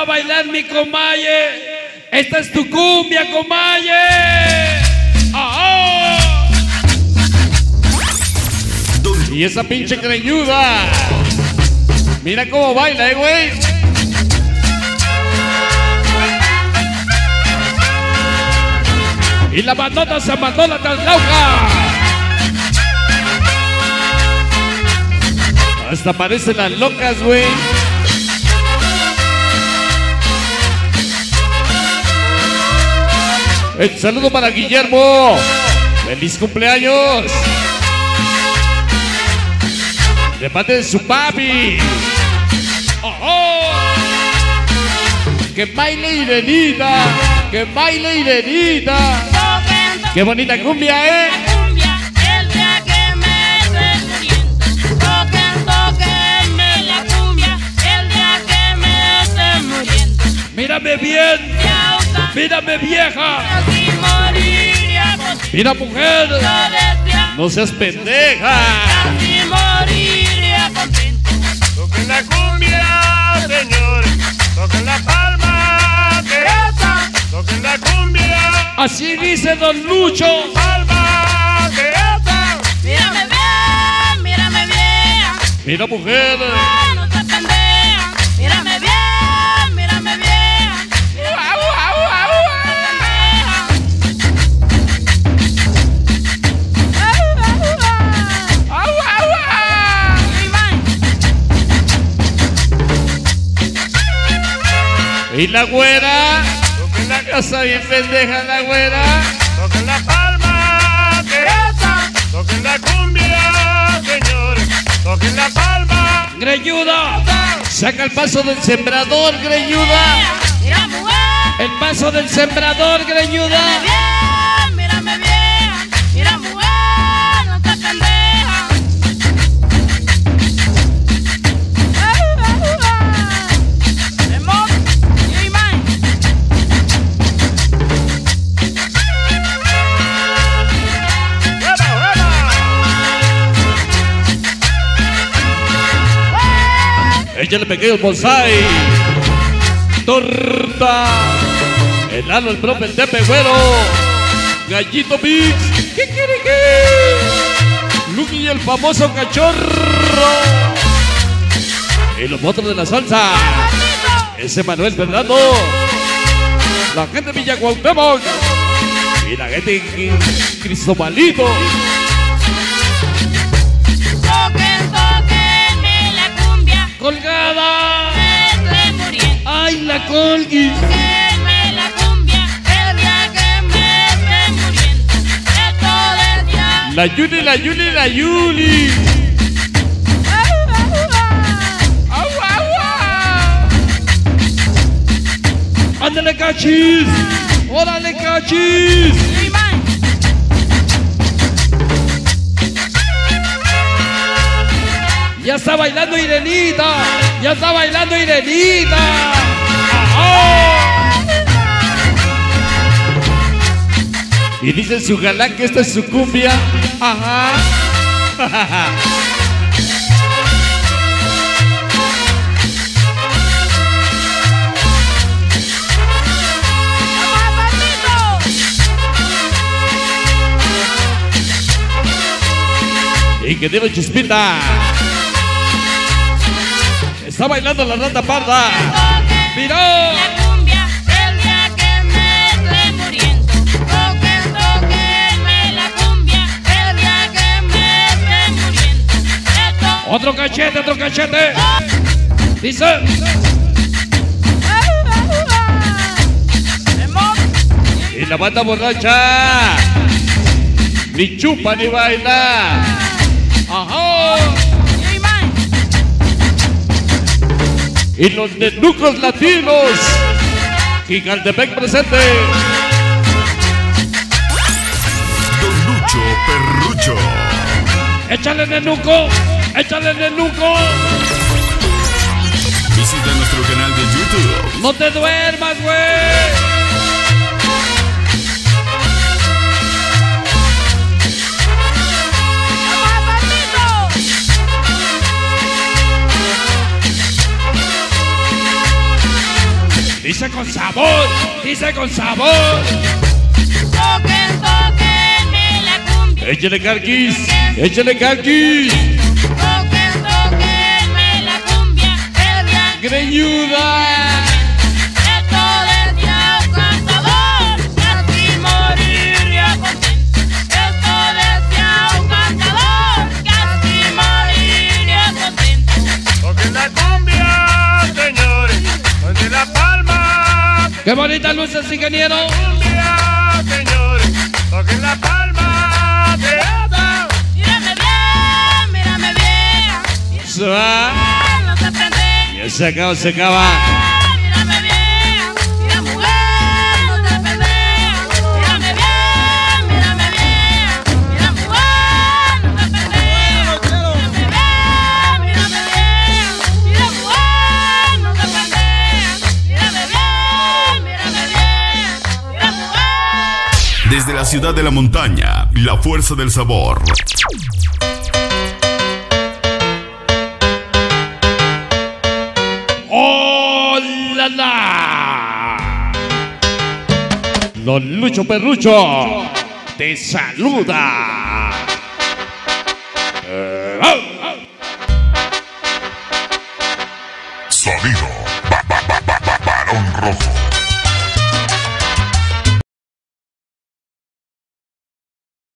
va a bailar mi comaye. Esta es tu cumbia, comaye. ¡Ah! Y esa pinche greñuda. Mira cómo baila, güey. Y la bandota se mandó la translauca. Hasta parecen las locas, güey. El saludo para Guillermo. ¡Feliz cumpleaños! De parte de su papi. ¡Oh, oh! ¡Que baile Irenita! ¡Que baile Irenita! ¡Qué bonita cumbia, eh! Mírame bien, mírame vieja, mira mujer, no seas pendeja. Toquen la cumbia, señores, toquen la palma derecha, toquen la cumbia. Así dice Don Lucho. Palma derecha. Mírame bien, mírame bien. Mira mujer. No te pendeja. Mírame bien, mírame bien. Y la güera, Toquen la casa bien pendeja la güera. Toquen la palma derecha, toquen la cumbia, señores, toquen la palma. Greñuda, saca el paso del sembrador, greñuda. Mira mujer. El paso del sembrador, greñuda. Mírame bien, mira mujer, no te pendeja. Échale pequeños bonsai. Torta. Enano el profe, el tepe güero. Gallito Mix. ¿Qué quiere que? Lucky y el famoso cachorro. Y los monstruos de la salsa. Ese Manuel Fernando. La gente de Villa Cuauhtémoc. Y la gente de Cristobalito. Colgada. Estoy muriendo. Ay, la colgui. Tóquenme la cumbia, el día que me esté muriendo. Esto decía. La Yuli, la Yuli, la Yuli. ¡Ándale, cachis! ¡Órale, cachis! Ya está bailando Irenita. Ya está bailando Irenita. ¡Oh! Y dice su galán que esta es su cumbia. Ajá. Y que debe Chispita. Está bailando la rata parda. ¡Miró! La cumbia, el día que me esté muriendo. Tóquenme la cumbia, el día que me esté muriendo. Esto. Otro cachete, otro cachete. Dice. Y la banda borracha. Ni chupa ni baila. Ajá. Y los nenucos latinos. Gigantepec presente. Don Lucho Perrucho. Échale nenuco. Échale nenuco. Visita nuestro canal de YouTube. No te duermas, güey. Dice con sabor, dice con sabor. Toquen, toquenme la cumbia. Échale carquis, échale carquis. Toquen, toquenme la cumbia. El día Greñuda. esto decía un cantador, casi moriría contento. Esto decía un cantador, casi moriría contento. Toquen la cumbia, señores, donde la palma. Qué bonitas luces, ingeniero. Cumbia, señores, toquen la palma de esta. Mírame bien, Suave. no te prende. Ya se acaba, se acaba. Mírame bien, mira mujer, no te pendeja. Mírame bien, mira mujer, no te pendeja. Mírame bien, mira mujer, no te pendeja. Mírame bien, mira mujer. Desde la ciudad de la montaña, la fuerza del sabor. ¡Hola! La! Don Lucho Perrucho te saluda. Sonido Barón Rojo.